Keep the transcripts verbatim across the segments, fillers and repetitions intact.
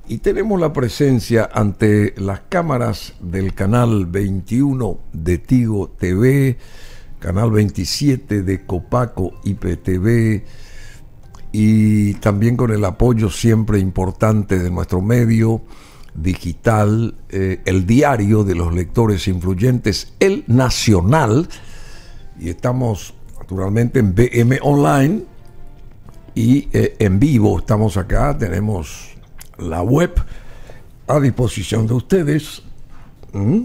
Y tenemos la presencia ante las cámaras del canal veintiuno de Tigo T V, canal veintisiete de Copaco I P T V, y también con el apoyo siempre importante de nuestro medio digital, eh, el diario de los lectores influyentes, El Nacional, y estamos naturalmente en B M Online y eh, en vivo estamos acá, tenemos la web a disposición de ustedes, ¿Mm?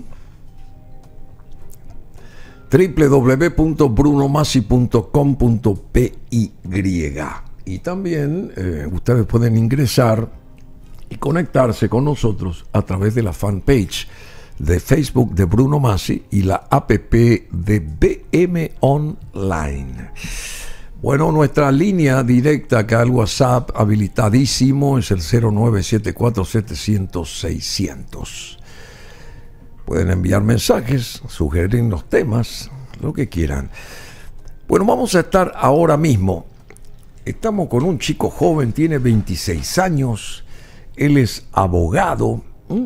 doble u doble u doble u punto bruno masi punto com punto p y. Y también eh, ustedes pueden ingresar y conectarse con nosotros a través de la fanpage de Facebook de Bruno Masi y la app de B M Online. Bueno, nuestra línea directa acá al WhatsApp habilitadísimo es el cero nueve siete cuatro setecientos seiscientos. Pueden enviar mensajes, sugerirnos temas, lo que quieran. Bueno, vamos a estar ahora mismo. Estamos con un chico joven, tiene veintiséis años, él es abogado,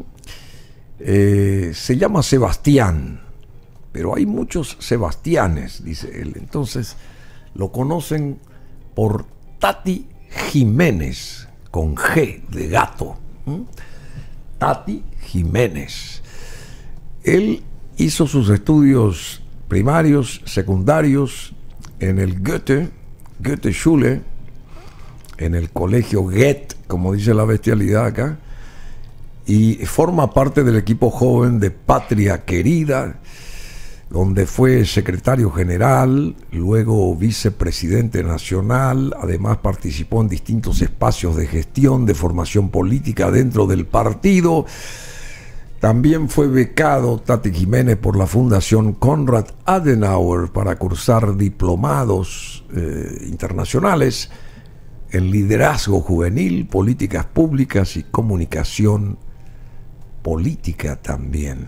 eh, se llama Sebastián, pero hay muchos Sebastianes, dice él. Entonces lo conocen por Tati Jiménez, con G de gato. ¿Mm? Tati Jiménez. Él hizo sus estudios primarios, secundarios en el Goethe, Goethe Schule, en el colegio Goethe, como dice la bestialidad acá, y forma parte del equipo joven de Patria Querida, donde fue secretario general, luego vicepresidente nacional. Además participó en distintos espacios de gestión, de formación política dentro del partido. También fue becado Tati Jiménez por la Fundación Konrad Adenauer para cursar diplomados eh, internacionales en liderazgo juvenil, políticas públicas y comunicación política también.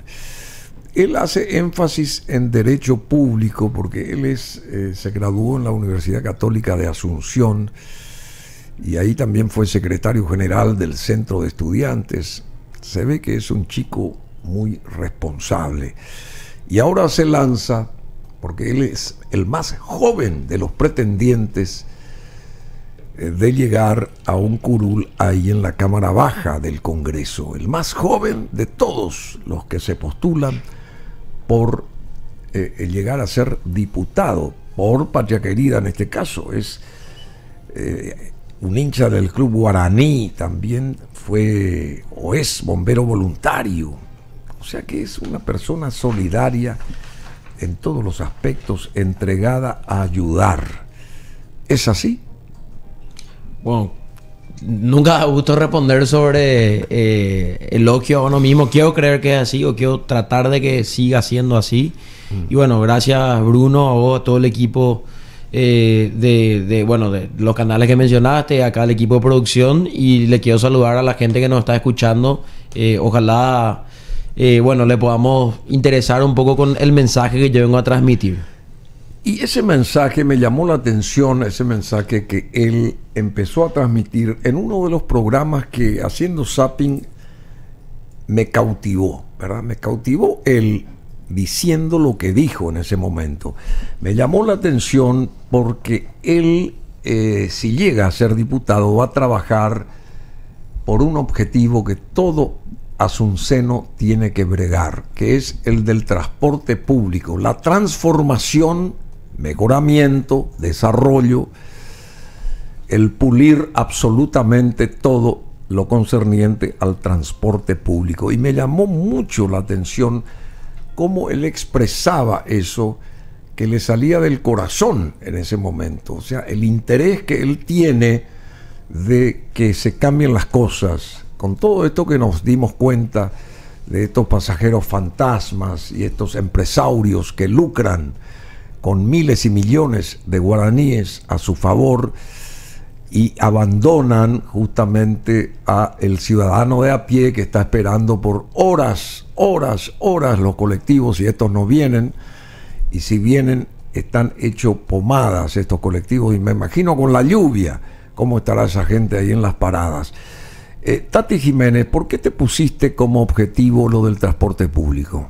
Él hace énfasis en derecho público porque él es, eh, se graduó en la Universidad Católica de Asunción y ahí también fue secretario general del Centro de Estudiantes. Se ve que es un chico muy responsable. Y ahora se lanza, porque él es el más joven de los pretendientes eh, de llegar a un curul ahí en la Cámara Baja del Congreso. El más joven de todos los que se postulan por eh, llegar a ser diputado por Patria Querida en este caso. Es eh, un hincha del Club Guaraní, también fue o es bombero voluntario. O sea que es una persona solidaria en todos los aspectos, entregada a ayudar. ¿Es así? Bueno, nunca me gustó responder sobre eh, elogio a uno mismo. Quiero creer que es así, o quiero tratar de que siga siendo así. Mm. Y bueno, gracias Bruno, a vos, a todo el equipo eh, de, de, bueno, de los canales que mencionaste, acá el equipo de producción, y le quiero saludar a la gente que nos está escuchando. Eh, ojalá, eh, bueno, le podamos interesar un poco con el mensaje que yo vengo a transmitir. Y ese mensaje me llamó la atención, ese mensaje que él empezó a transmitir en uno de los programas que, haciendo zapping, me cautivó, ¿verdad? Me cautivó él diciendo lo que dijo en ese momento. Me llamó la atención porque él, eh, si llega a ser diputado, va a trabajar por un objetivo que todo asunceno tiene que bregar, que es el del transporte público, la transformación, mejoramiento, desarrollo, el pulir absolutamente todo lo concerniente al transporte público. Y me llamó mucho la atención cómo él expresaba eso, que le salía del corazón en ese momento. O sea, el interés que él tiene de que se cambien las cosas, con todo esto que nos dimos cuenta de estos pasajeros fantasmas y estos empresarios que lucran con miles y millones de guaraníes a su favor y abandonan justamente a el ciudadano de a pie que está esperando por horas, horas, horas los colectivos, y estos no vienen, y si vienen están hechos pomadas estos colectivos, y me imagino con la lluvia cómo estará esa gente ahí en las paradas. Eh, Tati Jiménez, ¿por qué te pusiste como objetivo lo del transporte público?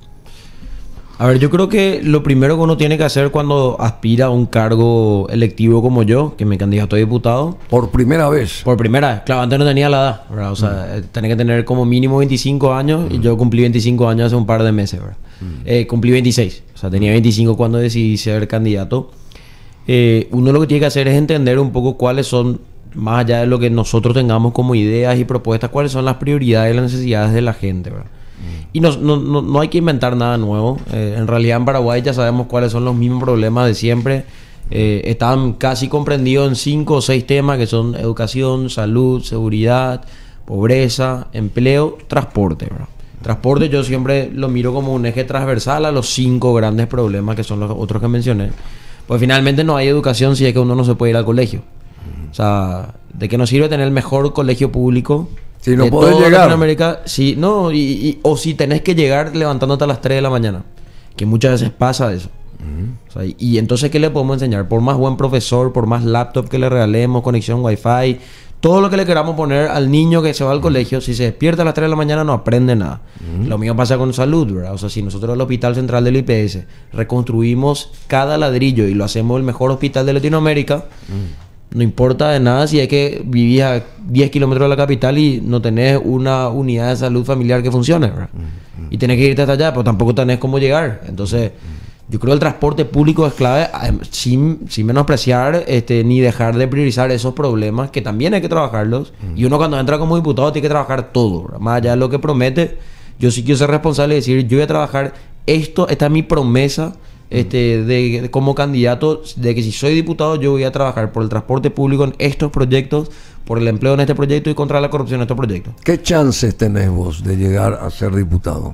A ver, yo creo que lo primero que uno tiene que hacer cuando aspira a un cargo electivo como yo, que me candidato a diputado. Por primera vez. Por primera vez. Claro, antes no tenía la edad, ¿verdad? O sea, mm. tenía que tener como mínimo veinticinco años mm. y yo cumplí veinticinco años hace un par de meses, ¿verdad? Mm. Eh, cumplí veintiséis. O sea, tenía veinticinco cuando decidí ser candidato. Eh, uno lo que tiene que hacer es entender un poco cuáles son, más allá de lo que nosotros tengamos como ideas y propuestas, cuáles son las prioridades y las necesidades de la gente, ¿verdad? Y no, no, no, no hay que inventar nada nuevo. Eh, en realidad en Paraguay ya sabemos cuáles son los mismos problemas de siempre. Eh, están casi comprendidos en cinco o seis temas que son educación, salud, seguridad, pobreza, empleo, transporte, ¿verdad? Transporte yo siempre lo miro como un eje transversal a los cinco grandes problemas que son los otros que mencioné. Pues finalmente no hay educación si es que uno no se puede ir al colegio. O sea, ¿de qué nos sirve tener el mejor colegio público? Si no podés llegar. Latinoamérica, sí, no, y, y, o si tenés que llegar levantándote a las tres de la mañana. Que muchas veces pasa eso. Uh-huh. O sea, y, y entonces, ¿qué le podemos enseñar? Por más buen profesor, por más laptop que le regalemos, conexión wifi, todo lo que le queramos poner al niño que se va al uh-huh. colegio, si se despierta a las tres de la mañana no aprende nada. Uh-huh. Lo mismo pasa con salud, ¿verdad? O sea, si nosotros el Hospital Central del I P S reconstruimos cada ladrillo y lo hacemos el mejor hospital de Latinoamérica, uh-huh. no importa de nada si es que vivís a diez kilómetros de la capital y no tenés una unidad de salud familiar que funcione, ¿verdad? Mm, mm. Y tenés que irte hasta allá, pero tampoco tenés cómo llegar. Entonces, mm. yo creo que el transporte público es clave, sin, sin menospreciar este, ni dejar de priorizar esos problemas que también hay que trabajarlos. Mm. Y uno cuando entra como diputado tiene que trabajar todo, ¿verdad? Más allá de lo que promete, yo sí quiero ser responsable de decir, yo voy a trabajar esto, esta es mi promesa. Este, de, de como candidato, de que si soy diputado yo voy a trabajar por el transporte público en estos proyectos, por el empleo en este proyecto y contra la corrupción en estos proyectos. ¿Qué chances tenés vos de llegar a ser diputado?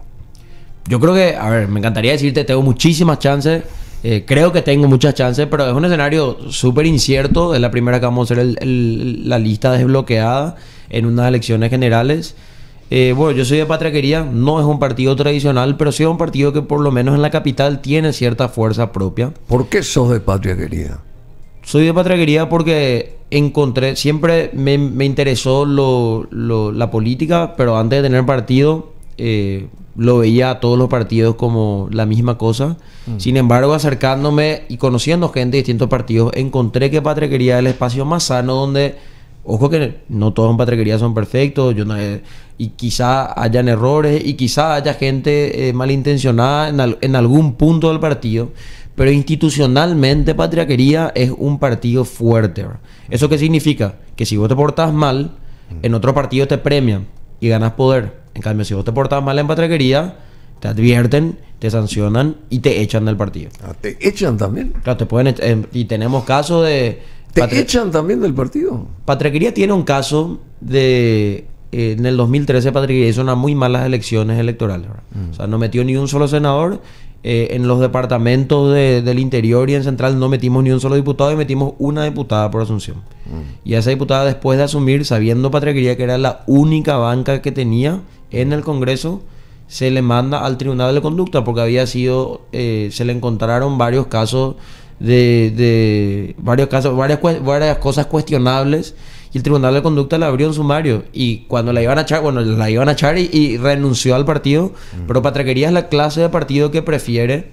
Yo creo que, a ver, me encantaría decirte, tengo muchísimas chances, eh, creo que tengo muchas chances, pero es un escenario súper incierto. Es la primera que vamos a hacer el, el, la lista desbloqueada en unas elecciones generales. Eh, bueno, yo soy de Patria Querida, no es un partido tradicional, pero sí es un partido que por lo menos en la capital tiene cierta fuerza propia. ¿Por qué sos de Patria Querida? Soy de Patria Querida porque encontré, siempre me, me interesó lo, lo, la política, pero antes de tener partido, eh, lo veía a todos los partidos como la misma cosa. Mm. Sin embargo, acercándome y conociendo gente de distintos partidos, encontré que Patria Querida es el espacio más sano donde... Ojo que no todos en Patria Querida son perfectos, yo no, eh, y quizá hayan errores y quizá haya gente eh, malintencionada en, al, en algún punto del partido, pero institucionalmente Patria Querida es un partido fuerte, ¿verdad? ¿Eso qué significa? Que si vos te portás mal, en otro partido te premian y ganas poder. En cambio, si vos te portás mal en Patria Querida, te advierten, te sancionan y te echan del partido. Ah, ¿te echan también? Claro, te pueden eh, y tenemos casos de... ¿Te Patria... echan también del partido? Patria Querida tiene un caso de... Eh, en el dos mil trece Patria Querida hizo unas muy malas elecciones electorales, mm. O sea, no metió ni un solo senador. Eh, en los departamentos de, del interior y en central no metimos ni un solo diputado y metimos una diputada por Asunción. Mm. Y a esa diputada, después de asumir, sabiendo Patria Querida que era la única banca que tenía en el Congreso, se le manda al Tribunal de Conducta porque había sido... Eh, se le encontraron varios casos... De, de varios casos, varias, varias cosas cuestionables y el Tribunal de Conducta le abrió un sumario y cuando la iban a echar, bueno, la iban a echar y, y renunció al partido, uh-huh. Pero Patria Querida es la clase de partido que prefiere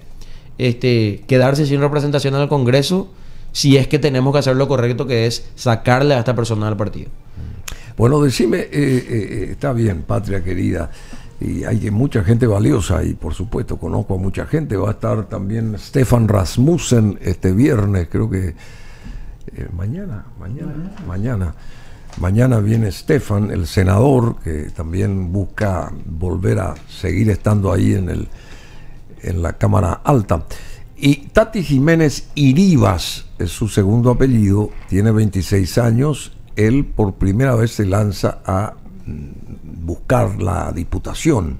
este, quedarse sin representación en el Congreso si es que tenemos que hacer lo correcto, que es sacarle a esta persona del partido. Bueno, decime, eh, eh, está bien, Patria Querida, y hay mucha gente valiosa y por supuesto conozco a mucha gente. Va a estar también Stefan Rasmussen este viernes, creo que eh, mañana, mañana, mañana, mañana viene Stefan, el senador, que también busca volver a seguir estando ahí en el en la Cámara Alta. Y Tati Jiménez Iribas es su segundo apellido, tiene veintiséis años. Él por primera vez se lanza a buscar la diputación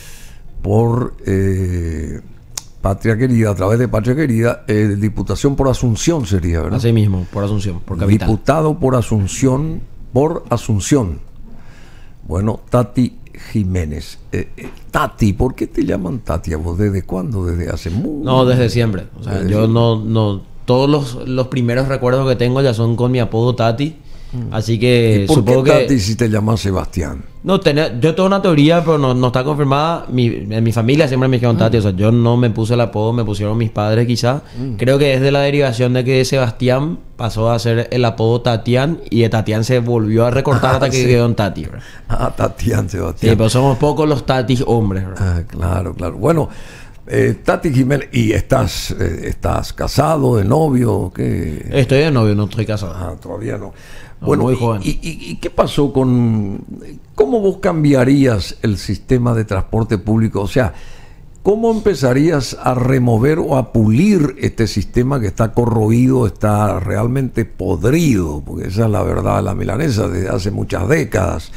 por eh, Patria Querida, a través de Patria Querida, eh, diputación por Asunción sería, ¿verdad? Así mismo, por Asunción, por capital. Diputado por Asunción, por Asunción. Bueno, Tati Jiménez. Eh, eh, Tati, ¿por qué te llaman Tati a vos? ¿Desde cuándo? ¿Desde hace mucho? No, desde siempre. O sea, desde yo no, no... Todos los, los primeros recuerdos que tengo ya son con mi apodo Tati. Así que ¿Y por supongo qué que... Tati si te llamas Sebastián? No, tenía, yo tengo una teoría, pero no, no está confirmada. Mi, en mi familia siempre me dijeron Tati. O sea, yo no me puse el apodo, me pusieron mis padres quizá. Mm. Creo que es de la derivación de que Sebastián pasó a ser el apodo Tatián y de Tatián se volvió a recortar ah, hasta que sí. quedó en Tati, ¿verdad? Ah, Tatián, Sebastián. Sí, pero somos pocos los Tatis hombres, ¿verdad? Ah, claro, claro. Bueno, eh, Tati Jiménez, ¿y estás, eh, estás casado, de novio? ¿Qué? Estoy de novio, no estoy casado. Ah, todavía no. No, bueno, muy y, joven. Y, y, ¿y qué pasó con... ¿Cómo vos cambiarías el sistema de transporte público? O sea, ¿cómo empezarías a remover o a pulir este sistema que está corroído, está realmente podrido? Porque esa es la verdad de la milanesa desde hace muchas décadas.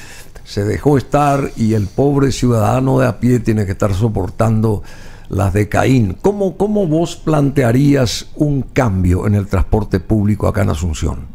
Se dejó estar y el pobre ciudadano de a pie tiene que estar soportando las de Caín. ¿Cómo, cómo vos plantearías un cambio en el transporte público acá en Asunción?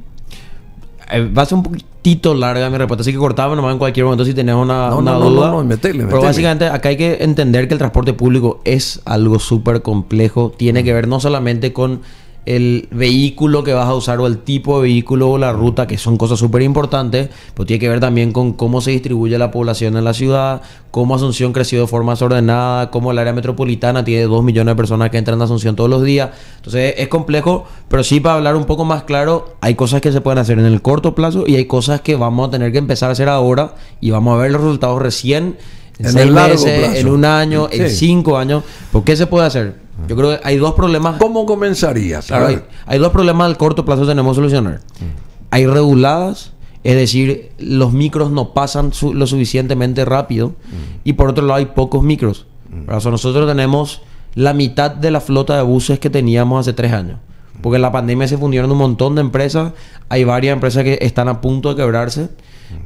Eh, va a ser un poquitito larga mi respuesta, así que cortame nomás en cualquier momento si tenés una, no, una no, duda. No, no, no, metele, metele. Pero básicamente acá hay que entender que el transporte público es algo súper complejo. Tiene que ver no solamente con el vehículo que vas a usar o el tipo de vehículo o la ruta, que son cosas súper importantes, pero tiene que ver también con cómo se distribuye la población en la ciudad, cómo Asunción creció de forma desordenada, cómo el área metropolitana tiene dos millones de personas que entran a Asunción todos los días. Entonces es complejo, pero sí, para hablar un poco más claro, hay cosas que se pueden hacer en el corto plazo y hay cosas que vamos a tener que empezar a hacer ahora y vamos a ver los resultados recién en, en seis meses, en un año, sí. en cinco años. ¿Por qué se puede hacer? Yo creo que hay dos problemas. ¿Cómo comenzarías? Claro, hay, hay dos problemas al corto plazo que tenemos que solucionar. Mm. Hay reguladas, es decir, los micros no pasan su, lo suficientemente rápido. Mm. Y por otro lado hay pocos micros. Mm. O sea, nosotros tenemos la mitad de la flota de buses que teníamos hace tres años. Porque en la pandemia se fundieron un montón de empresas. Hay varias empresas que están a punto de quebrarse. Mm.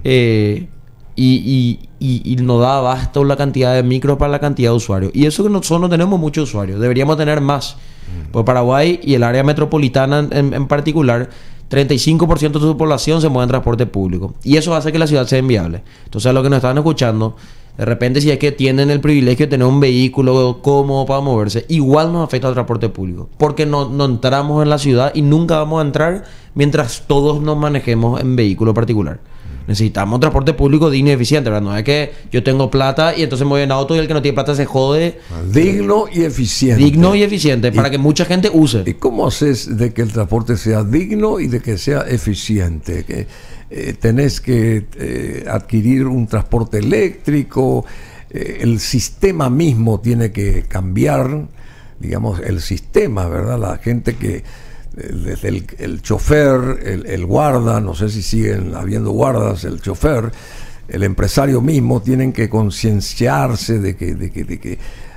Eh, Y, y, y, y no da abasto la cantidad de micros para la cantidad de usuarios. Y eso que nosotros no tenemos muchos usuarios. Deberíamos tener más. Mm. Pues Paraguay y el área metropolitana en, en particular, treinta y cinco por ciento de su población se mueve en transporte público. Y eso hace que la ciudad sea inviable. Entonces, a los que nos están escuchando, de repente si es que tienen el privilegio de tener un vehículo cómodo para moverse, igual nos afecta al transporte público. Porque no, no entramos en la ciudad y nunca vamos a entrar mientras todos nos manejemos en vehículo particular. Necesitamos un transporte público digno y eficiente, ¿verdad? No es que yo tengo plata y entonces me voy en auto y el que no tiene plata se jode. Digno y eficiente. Digno y eficiente, para y, que mucha gente use. ¿Y cómo haces de que el transporte sea digno y de que sea eficiente? Que eh, tenés que eh, adquirir un transporte eléctrico, eh, el sistema mismo tiene que cambiar, digamos, el sistema, ¿verdad? La gente que... desde el, el chofer, el, el guarda, no sé si siguen habiendo guardas, el chofer, el empresario mismo, tienen que concienciarse de que, de, que, de que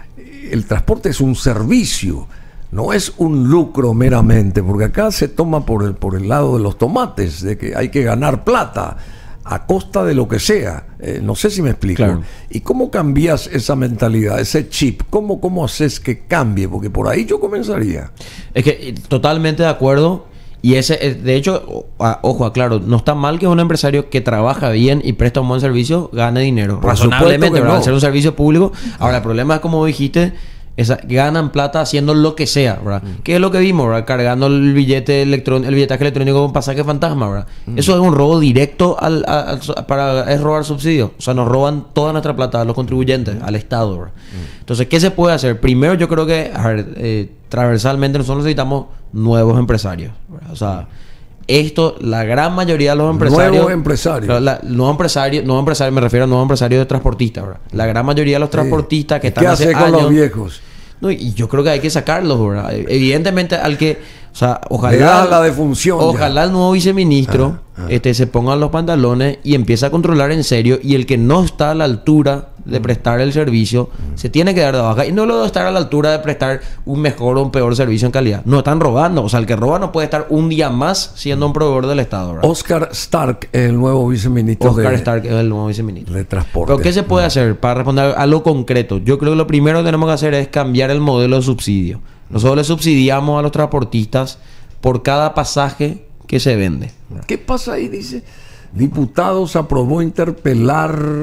el transporte es un servicio, no es un lucro meramente, porque acá se toma por el, por el lado de los tomates, de que hay que ganar plata a costa de lo que sea. Eh, no sé si me explico. Claro. ¿Y cómo cambias esa mentalidad, ese chip? ¿Cómo, cómo haces que cambie? Porque por ahí yo comenzaría. Es que totalmente de acuerdo. Y ese, de hecho, ojo, aclaro, no está mal que un empresario que trabaja bien y presta un buen servicio gane dinero. Por razonablemente, no. Al ser un servicio público. Ahora, el problema es, como dijiste, esa, ganan plata haciendo lo que sea, ¿verdad? Mm. ¿Qué es lo que vimos, ¿verdad? Cargando el billete electrónico, el billetaje electrónico con pasaje fantasma, ¿verdad? Mm. Eso es un robo directo al, al, al, para es robar subsidios. O sea, nos roban toda nuestra plata a los contribuyentes, mm. al Estado, ¿verdad? Mm. Entonces, ¿qué se puede hacer? Primero, yo creo que, a ver, eh, transversalmente nosotros necesitamos nuevos empresarios, ¿verdad? O sea, esto, la gran mayoría de los empresarios... Nuevos empresarios. Claro, la, nuevos empresarios, nuevos empresarios, me refiero a nuevos empresarios de transportistas, ¿verdad? La gran mayoría de los transportistas sí. que están hace años... ¿Qué hace con los viejos? No, y yo creo que hay que sacarlos, ¿verdad? Evidentemente, al que... O sea, ojalá... Le da la defunción Ojalá ya. el nuevo viceministro ah, ah. Este, se ponga los pantalones y empiece a controlar en serio. Y el que no está a la altura de prestar el servicio, mm. se tiene que dar de baja. Y no lo de estar a la altura de prestar un mejor o un peor servicio en calidad. No están robando. O sea, el que roba no puede estar un día más siendo un proveedor del Estado, ¿verdad? Oscar Stark, el nuevo viceministro Oscar de... Stark es el nuevo viceministro. De transporte. Pero ¿qué se puede hacer para responder a lo concreto? Yo creo que lo primero que tenemos que hacer es cambiar el modelo de subsidio. Nosotros le subsidiamos a los transportistas por cada pasaje que se vende. ¿Qué pasa ahí? Dice, diputados aprobó interpelar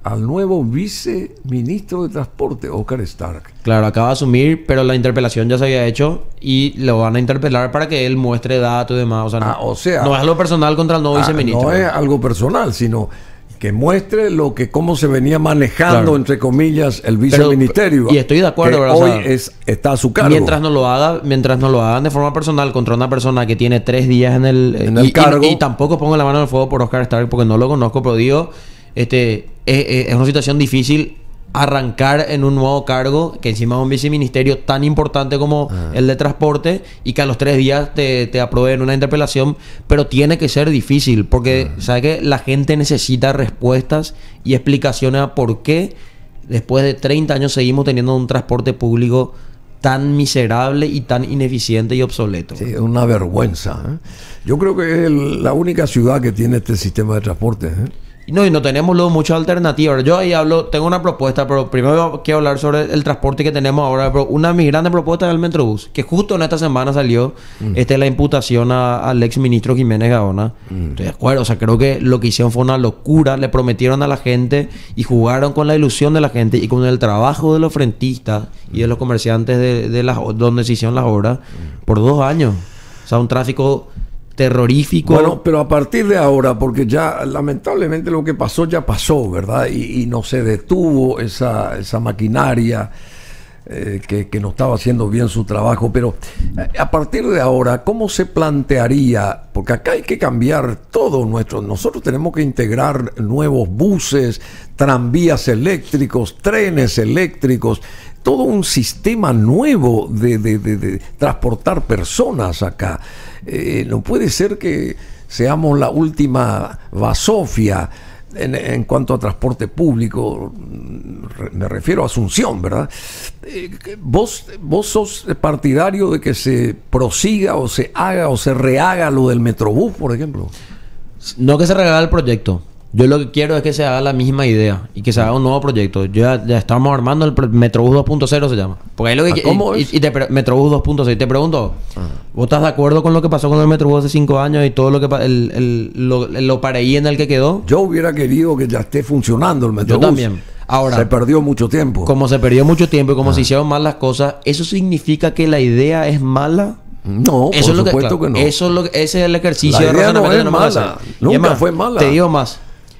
al nuevo viceministro de Transporte, Oscar Stark. Claro, acaba de asumir, pero la interpelación ya se había hecho y lo van a interpelar para que él muestre datos y demás. O sea, no, Ah, o sea, no es algo personal contra el nuevo ah, viceministro. no es algo personal, sino que muestre lo que cómo se venía manejando, Claro. entre comillas, el viceministerio. y estoy de acuerdo, que ¿verdad? O hoy sea, es, está a su cargo. Mientras no lo haga, mientras no lo hagan de forma personal contra una persona que tiene tres días en el, En y, el y- cargo. y tampoco pongo la mano en el fuego por Oscar Stark porque no lo conozco, pero digo, este, es, es- es una situación difícil arrancar en un nuevo cargo que encima es un viceministerio tan importante como Ah. el de transporte y que a los tres días te, te aprueben una interpelación, pero tiene que ser difícil porque Ah. sabe que la gente necesita respuestas y explicaciones a por qué después de treinta años seguimos teniendo un transporte público tan miserable y tan ineficiente y obsoleto. Sí, es una vergüenza. ¿eh? Yo creo que es el- la única ciudad que tiene este sistema de transporte. ¿eh? Y no, y no tenemos luego muchas alternativas. Yo ahí hablo, tengo una propuesta, pero primero quiero hablar sobre el transporte que tenemos ahora. Pero una de mis grandes propuestas es el Metrobús, que justo en esta semana salió este, la imputación a- al ex ministro Jiménez Gaona. Estoy de acuerdo, o sea, creo que lo que hicieron fue una locura. Le prometieron a la gente y jugaron con la ilusión de la gente y con el trabajo de los frentistas y de los comerciantes de, de las, donde se hicieron las obras por dos años. O sea, un tráfico terrorífico. Bueno, pero a partir de ahora, porque ya lamentablemente lo que pasó ya pasó, ¿verdad? Y, y no se detuvo esa, esa maquinaria eh, que, que no estaba haciendo bien su trabajo. Pero eh, a partir de ahora, ¿cómo se plantearía? Porque acá hay que cambiar todo nuestro. Nosotros tenemos que integrar nuevos buses, tranvías eléctricos, trenes eléctricos. Todo un sistema nuevo de, de, de, de transportar personas acá. Eh, no puede ser que seamos la última basofia en, en cuanto a transporte público. Re- me refiero a Asunción, ¿verdad? Eh, ¿vos, ¿Vos sos partidario de que se prosiga o se haga o se rehaga lo del Metrobús, por ejemplo? No que se regale el proyecto. Yo lo que quiero es que se haga la misma idea y que se haga un nuevo proyecto. Ya, ya estamos armando el pro- Metrobús dos punto cero se llama. Porque ahí lo que ¿Ah, qui- cómo y, es? y te pre- Metrobús dos punto cero. Y te pregunto, ¿vos estás de acuerdo con lo que pasó con el Metrobús hace cinco años y todo lo que pa- el, el, lo, lo paraí en el que quedó? Yo hubiera querido que ya esté funcionando el Metrobús. también. Ahora, se perdió mucho tiempo. Como se perdió mucho tiempo y como se hicieron mal las cosas, ¿eso significa que la idea es mala? No, por Eso es lo que, supuesto claro, que no. Eso es lo que- ese es el ejercicio La de idea no razonamiento es que tenemos que mala. hacer. Nunca Y además, fue mala. Te digo más.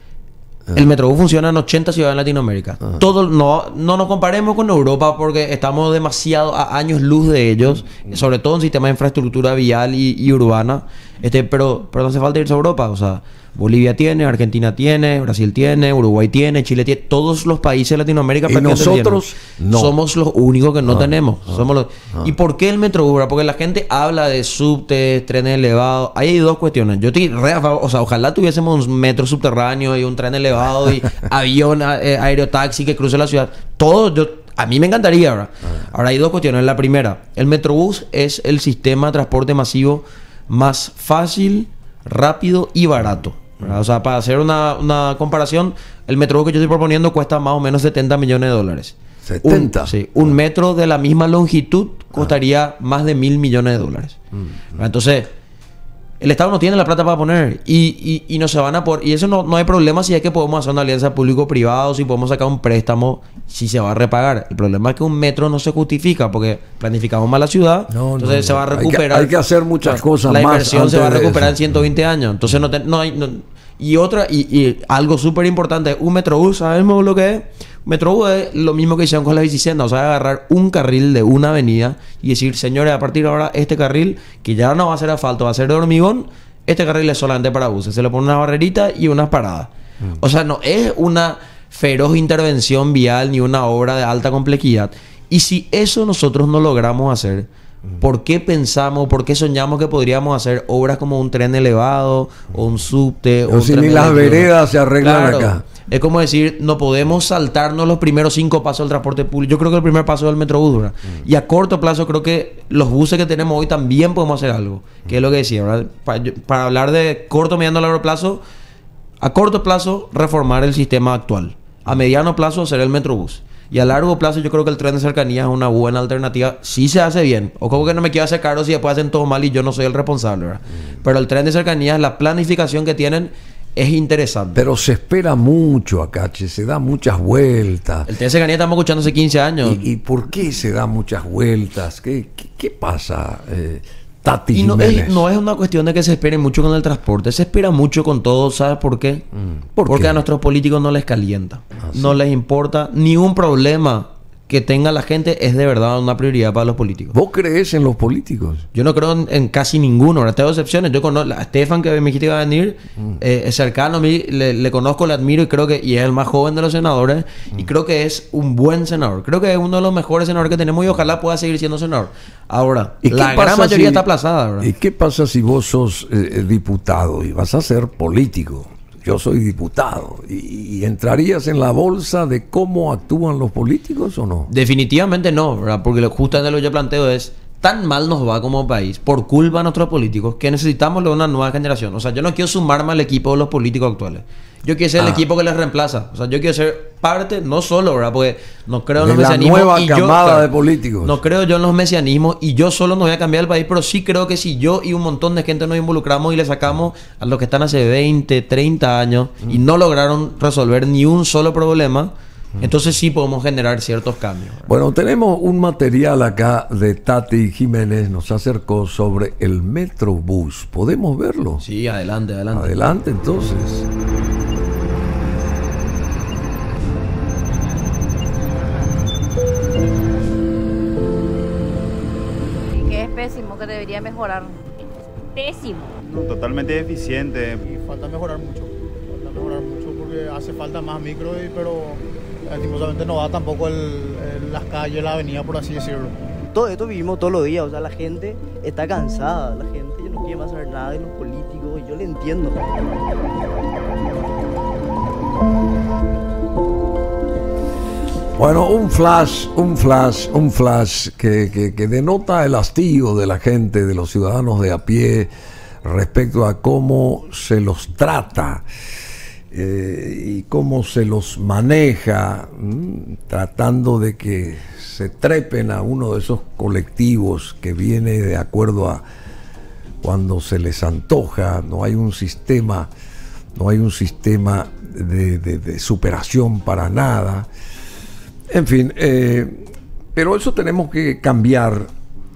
El Metrobús funciona en ochenta ciudades en Latinoamérica. Todo, no, no nos comparemos con Europa porque estamos demasiado a años luz de ellos, sobre todo en sistema de infraestructura vial y, y urbana. Este, pero, pero no hace falta irse a Europa. O sea, Bolivia tiene, Argentina tiene, Brasil tiene, Uruguay tiene, Chile tiene. Todos los países de Latinoamérica Y prácticamente nosotros tienen. no. Somos los únicos que no tenemos. Somos los... ¿Y por qué el Metrobús? Porque la gente habla de subtes, trenes elevados. Ahí hay dos cuestiones. Yo estoy re a favor- o sea, ojalá tuviésemos un metro subterráneo y un tren elevado y avión, a- eh, aerotaxi que cruce la ciudad. Todo, yo, a mí me encantaría, ¿verdad? Ahora hay dos cuestiones. La primera, el Metrobús es el sistema de transporte masivo más fácil, rápido y barato. ¿Verdad? O sea, para hacer una, una comparación, el Metrobús que yo estoy proponiendo cuesta más o menos setenta millones de dólares. setenta. Un, sí, un metro de la misma longitud costaría más de mil millones de dólares. ¿Verdad? Entonces, el Estado no tiene la plata para poner y, y, y no se van a por y eso no, no hay problema si es que podemos hacer una alianza público-privado, si podemos sacar un préstamo, si se va a repagar. El problema es que un metro no se justifica porque planificamos mal la ciudad, No, entonces no, se va a no. Hay que- recuperar. hay que hacer muchas cosas La más inversión se va a antes de recuperar eso. en ciento veinte años. Entonces no, te- no hay no- y otra y, y algo súper importante, un Metrobús, ¿sabemos lo que es? Metrobús es lo mismo que hicieron con la bicicenda, o sea, agarrar un carril de una avenida y decir, señores, a partir de ahora este carril, que ya no va a ser asfalto, va a ser de hormigón, este carril es solamente para buses. Se le pone una barrerita y unas paradas. Mm. O sea, no es una feroz intervención vial ni una obra de alta complejidad. Y si eso nosotros no logramos hacer, ¿por qué pensamos, por qué soñamos que podríamos hacer obras como un tren elevado o un subte? O un si tren ni las eléctrico? veredas se arreglan Claro. acá. Es como decir, no podemos saltarnos los primeros cinco pasos del transporte público. Yo creo que el primer paso es el Metrobús, ¿verdad? Mm. Y a corto plazo creo que los buses que tenemos hoy también podemos hacer algo. Mm. Que es lo que decía, ¿verdad? Para, yo, para hablar de corto, mediano, largo plazo, a corto plazo reformar el sistema actual. A mediano plazo hacer el Metrobús. Y a largo plazo yo creo que el tren de cercanías es una buena alternativa si se hace bien. O como que no me quiero hacer caro si después hacen todo mal y yo no soy el responsable, ¿verdad? Mm. Pero el tren de cercanías, la planificación que tienen es interesante. Pero se espera mucho acá, che, se da muchas vueltas. El T S Canía estamos escuchando hace quince años. ¿Y, y por qué se da muchas vueltas? ¿Qué, qué, qué pasa, eh, Tati Y no Jiménez? es, no es una cuestión de que se espere mucho con el transporte, se espera mucho con todo, ¿sabes por qué? Mm. ¿Por Porque qué? a nuestros políticos no les calienta, Ah, sí. no les importa ni un problema que tenga la gente, es de verdad una prioridad para los políticos. ¿Vos crees en los políticos? Yo no creo en, en casi ninguno, ahora tengo excepciones. Yo conozco a Estefan, que me dijiste que iba a venir, Mm. eh, es cercano a mí, le, le conozco, le admiro y creo que, y es el más joven de los senadores, Mm. y creo que es un buen senador. Creo que es uno de los mejores senadores que tenemos y ojalá pueda seguir siendo senador. Ahora, ¿Y qué la pasa gran mayoría si- está aplazada, ¿verdad? ¿Y qué pasa si vos sos eh, diputado y vas a ser político? Yo soy diputado. ¿Y, y entrarías en la bolsa de cómo actúan los políticos o no? Definitivamente no, ¿verdad? Porque lo, justamente lo que yo planteo es, tan mal nos va como país por culpa de nuestros políticos que necesitamos de una nueva generación. O sea, yo no quiero sumarme al equipo de los políticos actuales. Yo quiero ser el Ah. equipo que les reemplaza. O sea, yo quiero ser parte, no solo, ¿verdad? Porque no creo en De los la mesianismos. nueva y yo, camada claro, de políticos. No creo yo en los mesianismos y yo solo no voy a cambiar el país, pero sí creo que si yo y un montón de gente nos involucramos y le sacamos a los que están hace veinte, treinta años y no lograron resolver ni un solo problema, entonces sí podemos generar ciertos cambios, ¿verdad? Bueno, tenemos un material acá de Tati Jiménez, nos acercó sobre el Metrobús. ¿Podemos verlo? Sí, adelante, adelante. Adelante, entonces. Y que es pésimo, que debería mejorar. Pésimo. No, totalmente deficiente. Y falta mejorar mucho, falta mejorar mucho porque hace falta más micro, y, pero lastimosamente no da tampoco el, el- las calles, la avenida, por así decirlo. Todo esto vivimos todos los días, o sea, la gente está cansada, la gente ya no quiere más saber nada de los políticos, y yo le entiendo. Bueno, un flash, un flash, un flash que, que- que denota el hastío de la gente, de los ciudadanos de a pie, respecto a cómo se los trata eh, y cómo se los maneja, mm, tratando de que se trepen a uno de esos colectivos que viene de acuerdo a cuando se les antoja. No hay un sistema, no hay un sistema de, de- de superación para nada. En fin, eh, pero eso tenemos que cambiar,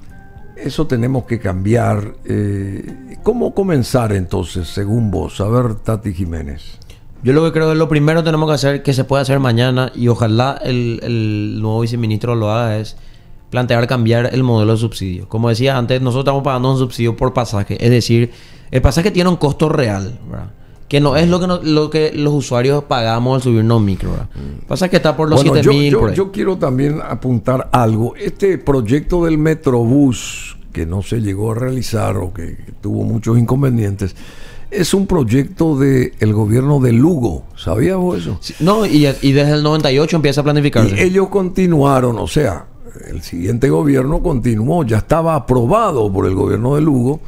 eso tenemos que cambiar. Eh, ¿Cómo comenzar entonces, según vos? A ver, Tati Jiménez. Yo lo que creo es lo primero que tenemos que hacer, que se puede hacer mañana, y ojalá el, el nuevo viceministro lo haga, es plantear cambiar el modelo de subsidio. Como decía antes, nosotros estamos pagando un subsidio por pasaje, es decir, el pasaje tiene un costo real, ¿verdad? Que no es lo que, no- lo que los usuarios pagamos al subirnos micro, ¿verdad? Pasa que está por los Bueno, siete yo, mil. yo- yo quiero también apuntar algo. Este proyecto del Metrobús, que no se llegó a realizar o que, que tuvo muchos inconvenientes, es un proyecto del gobierno de Lugo. ¿Sabías vos eso? No, y, y desde el noventa y ocho empieza a planificarse. Y ellos continuaron, o sea, el siguiente gobierno continuó, ya estaba aprobado por el gobierno de Lugo.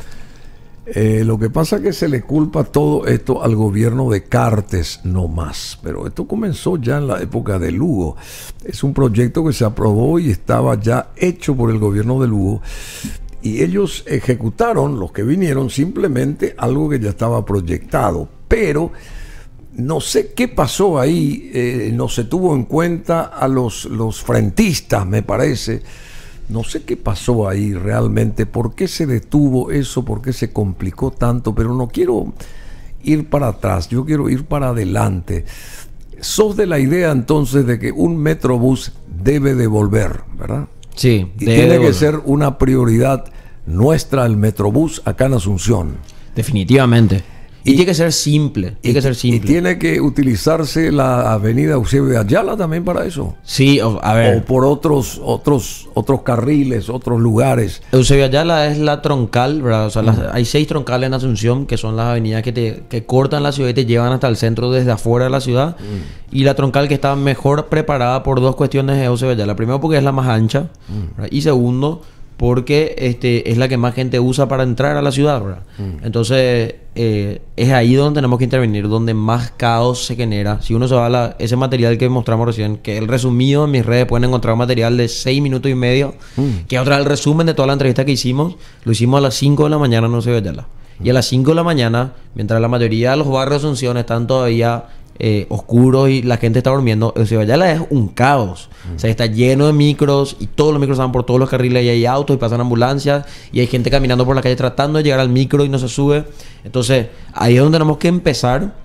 Eh, lo que pasa es que se le culpa todo esto al gobierno de Cartes no más, pero esto comenzó ya en la época de Lugo. Es un proyecto que se aprobó y estaba ya hecho por el gobierno de Lugo, y ellos ejecutaron, los que vinieron, simplemente algo que ya estaba proyectado, pero no sé qué pasó ahí, eh, no se tuvo en cuenta a los, los frentistas, me parece. No sé qué pasó ahí realmente, por qué se detuvo eso, por qué se complicó tanto, pero no quiero ir para atrás, yo quiero ir para adelante. Sos de la idea entonces de que un Metrobús debe devolver, ¿verdad? Sí, Y debe tiene que devolver. ser una prioridad nuestra el Metrobús acá en Asunción. Definitivamente. Y, Y- tiene que ser simple. Tiene que ser Y simple. tiene que utilizarse la avenida Eusebio de Ayala también para eso. Sí, o- a ver. O por otros, otros, otros carriles, otros lugares. Eusebio Ayala es la troncal, ¿verdad? O sea, las- hay seis troncales en Asunción, que son las avenidas que, te, que cortan la ciudad y te llevan hasta el centro desde afuera de la ciudad. Y la troncal que está mejor preparada por dos cuestiones es Eusebio Ayala. Primero, porque es la más ancha. ¿verdad? Y segundo, porque este, es la que más gente usa para entrar a la ciudad, ¿verdad? Entonces, eh, es ahí donde tenemos que intervenir, donde más caos se genera. Si uno se va a la- ese material que mostramos recién, que el resumido en mis redes, pueden encontrar un material de seis minutos y medio, que es otra el resumen de toda la entrevista que hicimos. Lo hicimos a las cinco de la mañana en Eusebio Ayala. Y a las cinco de la mañana, mientras la mayoría de los barrios de Asunción están todavía eh, oscuros y la gente está durmiendo, Ceballala es un caos. Mm. O sea, está lleno de micros y todos los micros van por todos los carriles y hay autos y pasan ambulancias y hay gente caminando por la calle tratando de llegar al micro y no se sube. Entonces, ahí es donde tenemos que empezar.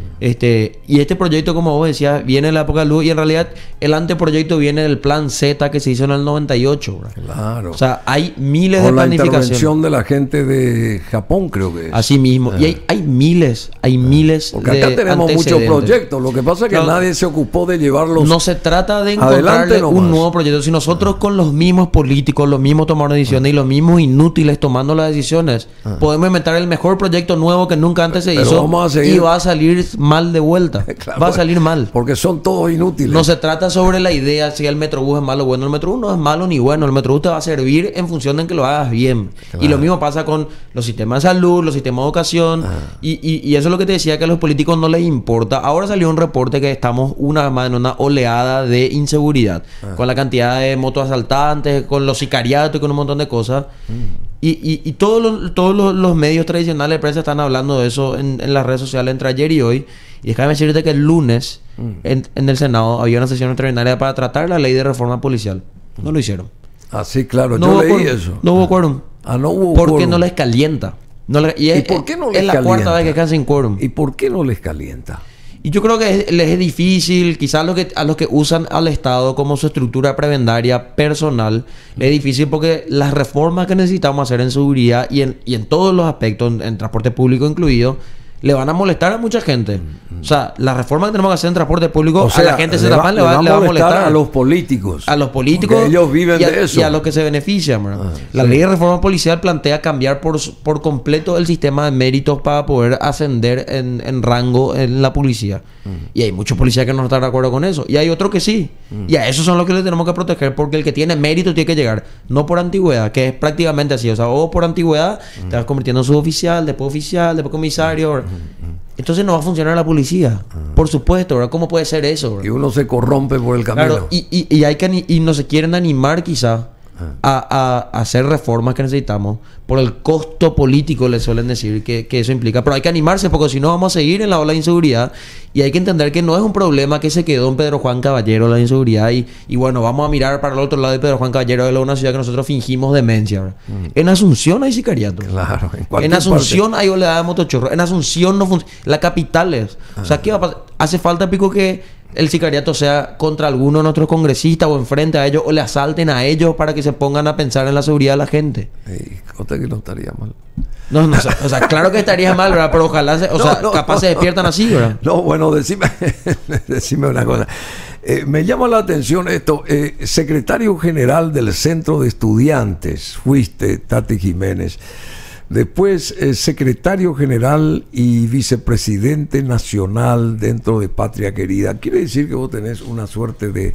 Este, y este proyecto, como vos decías, viene de la época de luz y en realidad el anteproyecto viene del plan Z que se hizo en el noventa y ocho, ¿verdad? Claro. O sea, hay miles Con de planificaciones. la intervención de la gente de Japón, creo que es. Así mismo. Ah. Y hay, hay miles, hay ah. miles Porque acá de tenemos muchos proyectos. Lo que pasa es que no, nadie se ocupó de llevarlos. No se trata de encontrarle un nuevo proyecto. Si nosotros ah. con los mismos políticos, los mismos tomando decisiones ah. y los mismos inútiles tomando las decisiones, ah. podemos inventar el mejor proyecto nuevo que nunca antes se Pero hizo vamos a seguir... y va a salir mal de vuelta. Claro, va a salir mal. Porque son todos inútiles. No se trata sobre la idea si el Metrobús es malo o bueno. El Metrobús no es malo ni bueno. El Metrobús te va a servir en función de que lo hagas bien. Claro. Y lo mismo pasa con los sistemas de salud, los sistemas de educación. Ah. Y, y, y eso es lo que te decía, que a los políticos no les importa. Ahora salió un reporte que estamos una vez más en una oleada de inseguridad. Ah. Con la cantidad de motos asaltantes, con los sicariatos y con un montón de cosas. Mm. Y, y, y todos, los, todos los, los medios tradicionales de prensa están hablando de eso en, en las redes sociales entre ayer y hoy. Y déjame decirte que el lunes mm. en, en el Senado había una sesión extraordinaria para tratar la ley de reforma policial. No lo hicieron. Ah, sí, claro. No Yo leí quórum. eso. No hubo quórum. Ah, no hubo Porque quórum. no les calienta. No le, y, ¿Y es, por qué no les es calienta? Es la cuarta vez que quedan sin quórum. ¿Y por qué no les calienta? Y yo creo que es, les es difícil, quizás a los, que, a los que usan al Estado como su estructura prebendaria personal, les es difícil porque las reformas que necesitamos hacer en seguridad y en, y en todos los aspectos, en, en transporte público incluido, le van a molestar a mucha gente. Mm-hmm. O sea, la reforma que tenemos que hacer en transporte público, o sea, a la gente se le va, le va, le va a molestar. A los políticos. A los políticos. Ellos viven y a, de eso. Y a los que se benefician. Ah, la sí. ley de reforma policial plantea cambiar por, por completo el sistema de méritos para poder ascender en, en rango en la policía. Mm. Y hay muchos policías que no están de acuerdo con eso. Y hay otros que sí. Mm. Y a esos son los que le tenemos que proteger porque el que tiene mérito tiene que llegar. No por antigüedad, que es prácticamente así. O sea, o por antigüedad mm. te vas convirtiendo en suboficial, después oficial, después comisario. Mm. Entonces no va a funcionar la policía. Uh-huh. Por supuesto, ¿verdad? ¿Cómo puede ser eso, ¿verdad? Que uno se corrompe por el camino. Claro, y, y, y, hay que, y no se quieren animar quizá uh-huh. a, a, a hacer reformas que necesitamos por el costo político, le suelen decir que, que eso implica. Pero hay que animarse porque si no vamos a seguir en la ola de inseguridad y hay que entender que no es un problema que se quedó en Pedro Juan Caballero la inseguridad y, y bueno, vamos a mirar para el otro lado de Pedro Juan Caballero, de una ciudad que nosotros fingimos demencia. Uh-huh. En Asunción hay sicariato. Claro. En, en Asunción parte. Hay oleada de motochorros. En Asunción no funciona. La capital es. Uh-huh. O sea, ¿qué va a pasar? Hace falta, pico, que el sicariato sea contra alguno de nuestros congresistas o enfrente a ellos o le asalten a ellos para que se pongan a pensar en la seguridad de la gente. Hey, cosa que no estaría mal. No, no, o sea, o sea, claro que estaría mal, ¿verdad? Pero ojalá, se, o no, sea, no, capaz no, se despiertan así, ¿verdad? No, bueno, decime, decime una cosa. Eh, me llama la atención esto. Eh, secretario general del Centro de Estudiantes, fuiste, Tati Jiménez. Después, eh, secretario general y vicepresidente nacional dentro de Patria Querida. Quiere decir que vos tenés una suerte de,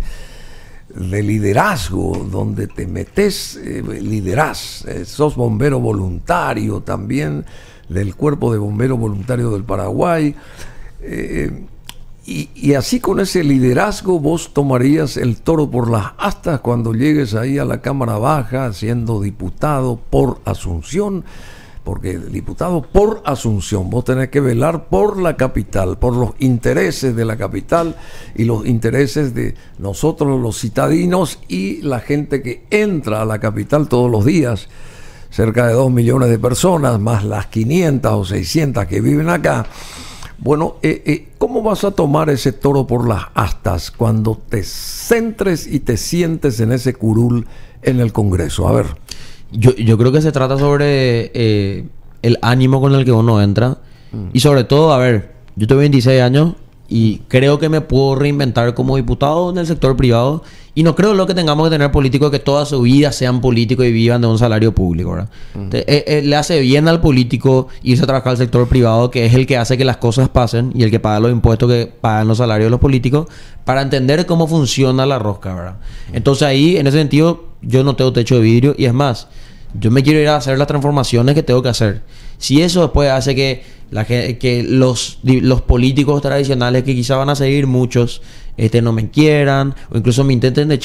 de liderazgo, donde te metés, eh, liderás. Eh, sos bombero voluntario también del Cuerpo de Bomberos Voluntarios del Paraguay. Eh, y, y así con ese liderazgo vos tomarías el toro por las astas cuando llegues ahí a la Cámara Baja siendo diputado por Asunción. Porque diputado por Asunción, vos tenés que velar por la capital, por los intereses de la capital y los intereses de nosotros los citadinos y la gente que entra a la capital todos los días, cerca de dos millones de personas, más las quinientas o seiscientas que viven acá. Bueno, eh, eh, ¿cómo vas a tomar ese toro por las astas cuando te centres y te sientes en ese curul en el Congreso? A ver. Yo, yo creo que se trata sobre eh, el ánimo con el que uno entra. Mm. Y sobre todo, a ver, yo tengo veintiséis años y creo que me puedo reinventar como diputado en el sector privado. Y no creo lo que tengamos que tener políticos que toda su vida sean políticos y vivan de un salario público, ¿verdad? Mm. Te, eh, eh, le hace bien al político irse a trabajar al sector privado, que es el que hace que las cosas pasen y el que paga los impuestos que pagan los salarios de los políticos, para entender cómo funciona la rosca, ¿verdad? Mm. Entonces ahí, en ese sentido, yo no tengo techo de vidrio y es más, yo me quiero ir a hacer las transformaciones que tengo que hacer. Si eso después hace que, la, que los, los políticos tradicionales que quizá van a seguir muchos este, no me quieran o incluso me intenten echar,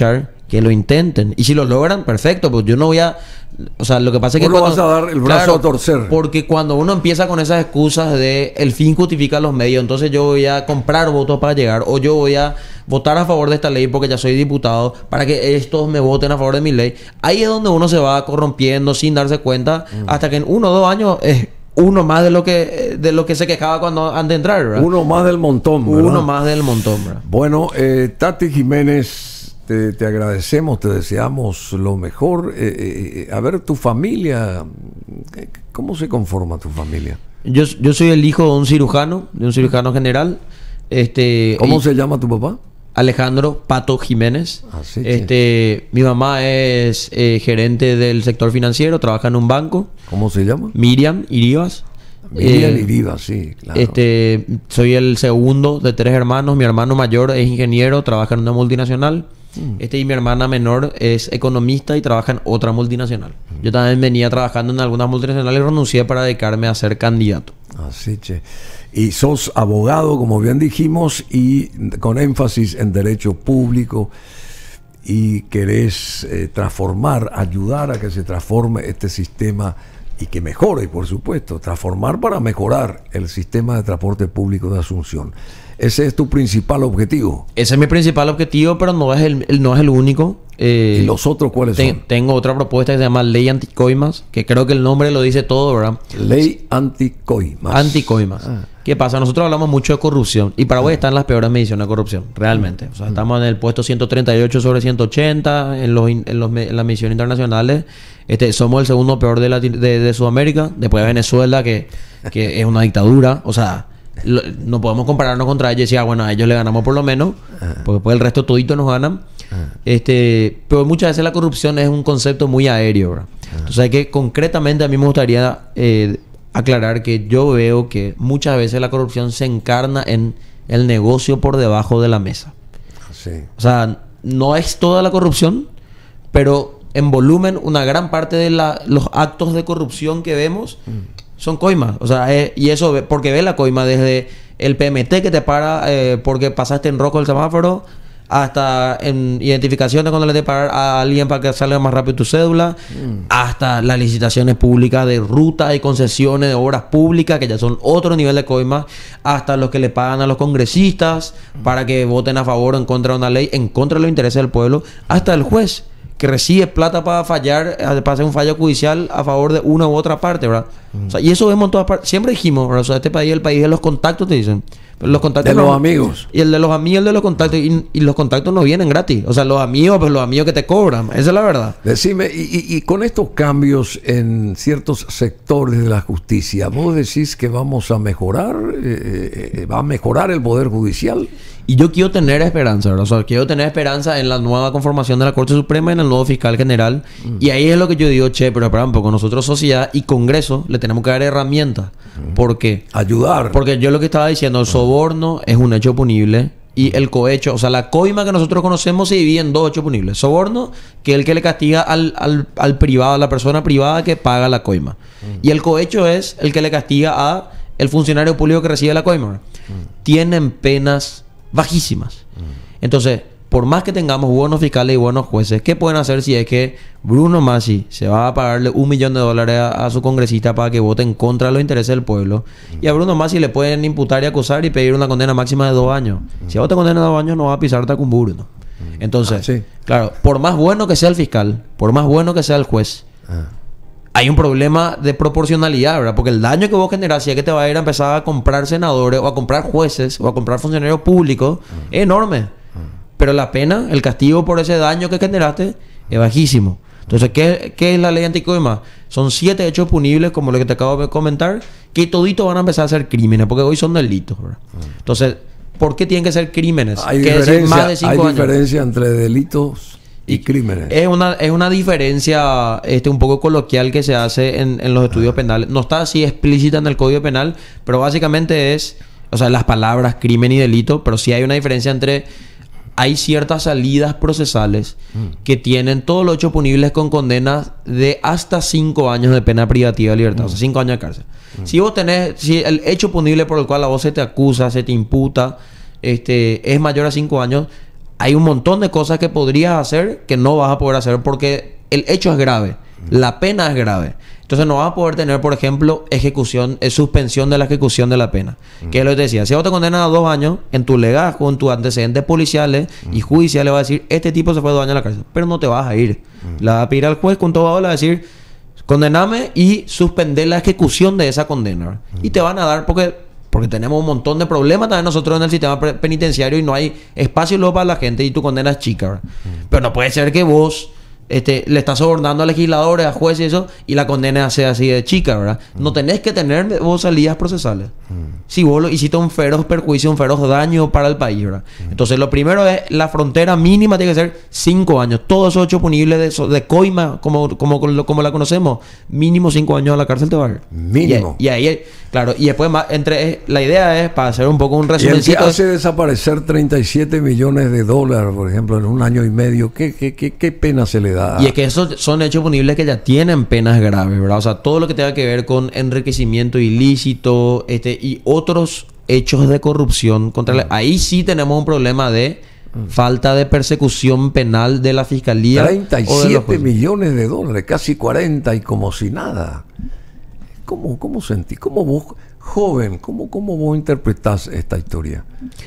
que lo intenten. Y si lo logran, perfecto. Pues yo no voy a... O sea, lo que pasa es que... Vos no vas a dar el brazo a torcer. Porque cuando uno empieza con esas excusas de el fin justifica los medios, entonces yo voy a comprar votos para llegar, o yo voy a votar a favor de esta ley porque ya soy diputado, para que estos me voten a favor de mi ley. Ahí es donde uno se va corrompiendo sin darse cuenta, mm. hasta que en uno o dos años... es uno más de lo que de lo que se quejaba cuando antes de entrar, ¿verdad? Uno más del montón, ¿verdad? Uno más del montón, ¿verdad? Bueno, eh, Tati Jiménez, te, te agradecemos, te deseamos lo mejor. Eh, eh, a ver, tu familia, ¿cómo se conforma tu familia? Yo, yo soy el hijo de un cirujano, de un cirujano general. Este, ¿Cómo se llama tu papá? Alejandro Pato Jiménez. Así este, mi mamá es eh, gerente del sector financiero, trabaja en un banco. ¿Cómo se llama? Miriam Iribas. Miriam eh, Iribas, sí, claro. Este, soy el segundo de tres hermanos. Mi hermano mayor es ingeniero, trabaja en una multinacional. Mm. Este y mi hermana menor es economista y trabaja en otra multinacional. Mm. Yo también venía trabajando en algunas multinacionales y renuncié para dedicarme a ser candidato. Así, che. Y sos abogado, como bien dijimos, y con énfasis en derecho público, y querés eh, transformar, ayudar a que se transforme este sistema y que mejore, y por supuesto, transformar para mejorar el sistema de transporte público de Asunción. Ese es tu principal objetivo. Ese es mi principal objetivo, pero no es el, el, no es el único. Eh, ¿Y los otros cuáles te, son? Tengo otra propuesta que se llama Ley Anticoimas, que creo que el nombre lo dice todo, ¿verdad? Ley Anticoimas. Anticoimas. Ah. ¿Qué pasa? Nosotros hablamos mucho de corrupción y Paraguay ah. está en las peores mediciones de corrupción, realmente. O sea, mm. estamos en el puesto ciento treinta y ocho sobre ciento ochenta en, los, en, los, en las mediciones internacionales. Este, somos el segundo peor de, la, de, de Sudamérica, después de Venezuela, que, que es una dictadura. O sea... Lo, no podemos compararnos contra ellos y decir, ah, bueno, a ellos le ganamos por lo menos, uh-huh. porque después el resto todito nos ganan. Uh-huh. Este, pero muchas veces la corrupción es un concepto muy aéreo, ¿verdad? Uh-huh. Entonces hay que, concretamente, a mí me gustaría eh, aclarar que yo veo que muchas veces la corrupción se encarna en el negocio por debajo de la mesa. Sí. O sea, no es toda la corrupción, pero en volumen, una gran parte de la, los actos de corrupción que vemos uh-huh. son coimas. O sea, eh, y eso porque ve la coima desde el P M T que te para eh, porque pasaste en rojo el semáforo, hasta en identificación de cuando le te parar a alguien para que salga más rápido tu cédula, mm. hasta las licitaciones públicas de rutas y concesiones de obras públicas, que ya son otro nivel de coima, hasta los que le pagan a los congresistas mm. para que voten a favor o en contra de una ley, en contra de los intereses del pueblo, hasta el juez que recibe plata para fallar, para hacer un fallo judicial a favor de una u otra parte, ¿verdad? Mm. O sea, y eso vemos en todas partes. Siempre dijimos, ¿verdad? O sea, este país es el país de los contactos, te dicen. Pero los contactos de los no, amigos. Y el de los amigos y el de los contactos. Y, y los contactos no vienen gratis. O sea, los amigos, pues los amigos que te cobran. Esa es la verdad. Decime, y, y, y con estos cambios en ciertos sectores de la justicia, ¿vos decís que vamos a mejorar? Eh, eh, ¿Va a mejorar el Poder Judicial? Y yo quiero tener esperanza, ¿verdad? O sea, quiero tener esperanza en la nueva conformación de la Corte Suprema y en el nuevo fiscal general. Mm. Y ahí es lo que yo digo, che, pero espera un poco. Nosotros, sociedad y Congreso, le tenemos que dar herramientas. Mm. ¿Por qué? Ayudar. Porque yo lo que estaba diciendo, el soborno es un hecho punible. Y el cohecho, o sea, la coima que nosotros conocemos se divide en dos hechos punibles. Soborno, que es el que le castiga al, al, al privado, a la persona privada que paga la coima. Mm. Y el cohecho es el que le castiga a el funcionario público que recibe la coima. Mm. Tienen penas bajísimas. Mm. Entonces, por más que tengamos buenos fiscales y buenos jueces, ¿qué pueden hacer si es que Bruno Masi se va a pagarle un millón de dólares a, a su congresista para que vote en contra de los intereses del pueblo? Mm. Y a Bruno Masi le pueden imputar y acusar y pedir una condena máxima de dos años. Mm. Si a vos te condenan a dos años, no va a pisar con Bruno. Mm. Entonces, ah, sí. claro, por más bueno que sea el fiscal, por más bueno que sea el juez, ah. hay un problema de proporcionalidad, ¿verdad? Porque el daño que vos generás, si es que te va a ir a empezar a comprar senadores o a comprar jueces o a comprar funcionarios públicos, uh-huh. es enorme. Uh-huh. Pero la pena, el castigo por ese daño que generaste es bajísimo. Entonces, ¿qué, qué es la ley anticoima? Son siete hechos punibles, como lo que te acabo de comentar, que toditos van a empezar a ser crímenes, porque hoy son delitos, ¿verdad? Uh-huh. Entonces, ¿por qué tienen que ser crímenes? Hay que diferencia, decir más de cinco hay años. diferencia entre delitos y crímenes. Es una, es una diferencia este, un poco coloquial que se hace en, en los estudios ah. penales. No está así explícita en el Código Penal, pero básicamente es, o sea, las palabras crimen y delito, pero sí hay una diferencia entre... Hay ciertas salidas procesales mm. que tienen todos los hechos punibles con condenas de hasta cinco años de pena privativa de libertad, mm. o sea, cinco años de cárcel. Mm. Si vos tenés, si el hecho punible por el cual a vos se te acusa, se te imputa, este, es mayor a cinco años, hay un montón de cosas que podrías hacer que no vas a poder hacer porque el hecho es grave, la pena es grave. Entonces no vas a poder tener, por ejemplo, ejecución, eh, suspensión de la ejecución de la pena. Mm. Que es lo que te decía, si vos te condenan a dos años, en tu legajo, en tus antecedentes policiales mm. y judiciales, va a decir, este tipo se fue dos años a la cárcel. Pero no te vas a ir. Mm. La vas a pedir al juez con todo, le va a decir, condename y suspender la ejecución de esa condena. Mm. Y te van a dar, porque, porque tenemos un montón de problemas también nosotros en el sistema penitenciario y no hay espacio luego para la gente y tu condena es chica. Mm. Pero no puede ser que vos... Este, le estás sobornando a legisladores, a jueces y eso, y la condena sea así de chica, ¿verdad? Mm. No tenés que tener vos salidas procesales. Mm. Si vos lo hiciste un feroz perjuicio, un feroz daño para el país, ¿verdad? Mm. Entonces, lo primero es, la frontera mínima tiene que ser cinco años. Todo eso hecho punible de, de coima, como, como, como, como la conocemos, mínimo cinco años a la cárcel te va a ir. Mínimo. Y, y ahí, claro, y después más, entre, la idea es, para hacer un poco un resumen. Y el que hace desaparecer treinta y siete millones de dólares, por ejemplo, en un año y medio, ¿qué, qué, qué, qué pena se le da? Y es que esos son hechos punibles que ya tienen penas graves, ¿verdad? O sea, todo lo que tenga que ver con enriquecimiento ilícito, este, y otros hechos de corrupción contra la... Ahí sí tenemos un problema de falta de persecución penal de la fiscalía. treinta y siete millones de dólares, casi cuarenta, y como si nada. ¿Cómo, cómo sentí? ¿Cómo vos, joven, cómo, cómo vos interpretás esta historia?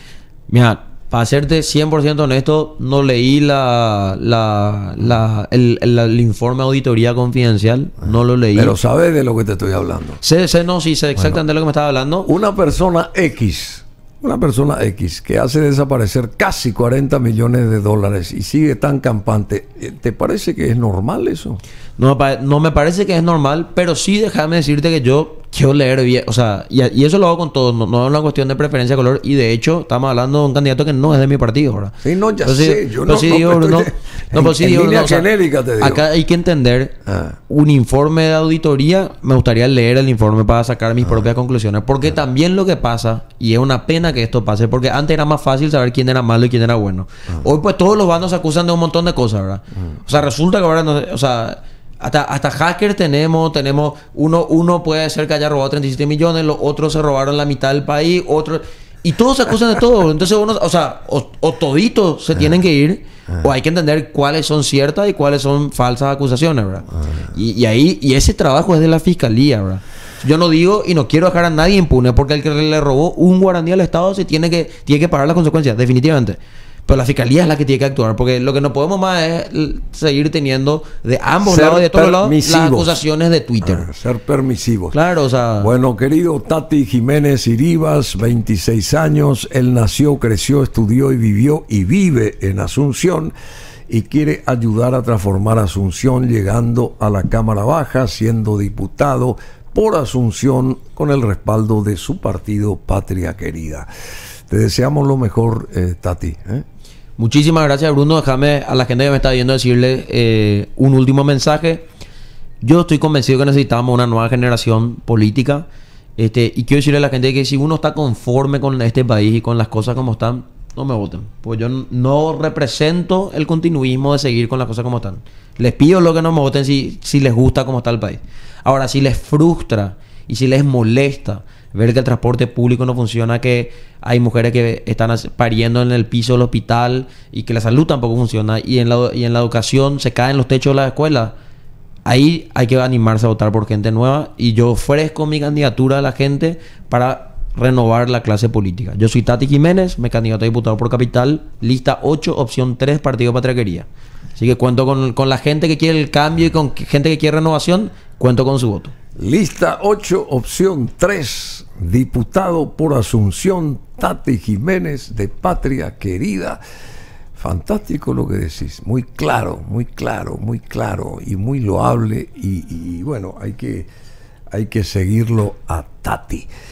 Mira, para serte cien por ciento honesto, no leí la, la, la, el, el, el informe de auditoría confidencial, no lo leí. Pero sabes de lo que te estoy hablando. Sé, sé, no, sí, sé exactamente bueno, de lo que me estaba hablando. Una persona X, una persona X que hace desaparecer casi cuarenta millones de dólares y sigue tan campante, ¿te parece que es normal eso? No, no me parece que es normal, pero sí déjame decirte que yo quiero leer bien, o sea, y, y eso lo hago con todo, no, no es una cuestión de preferencia de color, y de hecho estamos hablando de un candidato que no es de mi partido, ¿verdad? Sí, no, ya pero sé, sí, yo no, sí no, digo, no, no, en, no, pues sí en digo, línea no, o sea, genérica te digo. Acá hay que entender, ah. un informe de auditoría, me gustaría leer el informe para sacar mis ah. propias conclusiones, porque ah. también lo que pasa, y es una pena que esto pase, porque antes era más fácil saber quién era malo y quién era bueno. Ah. Hoy pues todos los bandos se acusan de un montón de cosas, ¿verdad? Ah. O sea, resulta que ahora, no, o sea... Hasta, hasta hackers tenemos, tenemos uno, uno puede ser que haya robado treinta y siete millones, los otros se robaron la mitad del país, otros, y todos se acusan de todo. Entonces uno, o sea, o, o toditos se tienen que ir, o hay que entender cuáles son ciertas y cuáles son falsas acusaciones, ¿verdad? Y, y ahí, y ese trabajo es de la fiscalía, ¿verdad? Yo no digo y no quiero dejar a nadie impune, porque el que le robó un guaraní al Estado se tiene que, tiene que pagar las consecuencias, definitivamente. Pero la fiscalía es la que tiene que actuar, porque lo que no podemos más es seguir teniendo de ambos ser lados y de todos lados las acusaciones de Twitter. Ah, ser permisivos. Claro, o sea... Bueno, querido Tati Jiménez Iribas, veintiséis años, él nació, creció, estudió y vivió y vive en Asunción y quiere ayudar a transformar Asunción llegando a la Cámara Baja, siendo diputado por Asunción con el respaldo de su partido Patria Querida. Te deseamos lo mejor, eh, Tati, ¿eh? Muchísimas gracias, Bruno. Déjame a la gente que me está viendo decirle eh, un último mensaje. Yo estoy convencido que necesitamos una nueva generación política. Este, y quiero decirle a la gente que si uno está conforme con este país y con las cosas como están, no me voten. Pues yo no represento el continuismo de seguir con las cosas como están. Les pido lo que no me voten si, si les gusta cómo está el país. Ahora, si les frustra y si les molesta ver que el transporte público no funciona, que hay mujeres que están pariendo en el piso del hospital y que la salud tampoco funciona, y en la, y en la educación se caen los techos de las escuelas, ahí hay que animarse a votar por gente nueva, y yo ofrezco mi candidatura a la gente para renovar la clase política. Yo soy Tati Jiménez, me candidato a diputado por Capital, lista ocho, opción tres, Partido Patria Querida. Así que cuento con, con la gente que quiere el cambio y con gente que quiere renovación, cuento con su voto. Lista ocho, opción tres, diputado por Asunción, Tati Jiménez de Patria Querida. Fantástico lo que decís, muy claro, muy claro, muy claro y muy loable, y, y bueno, hay que, hay que seguirlo a Tati.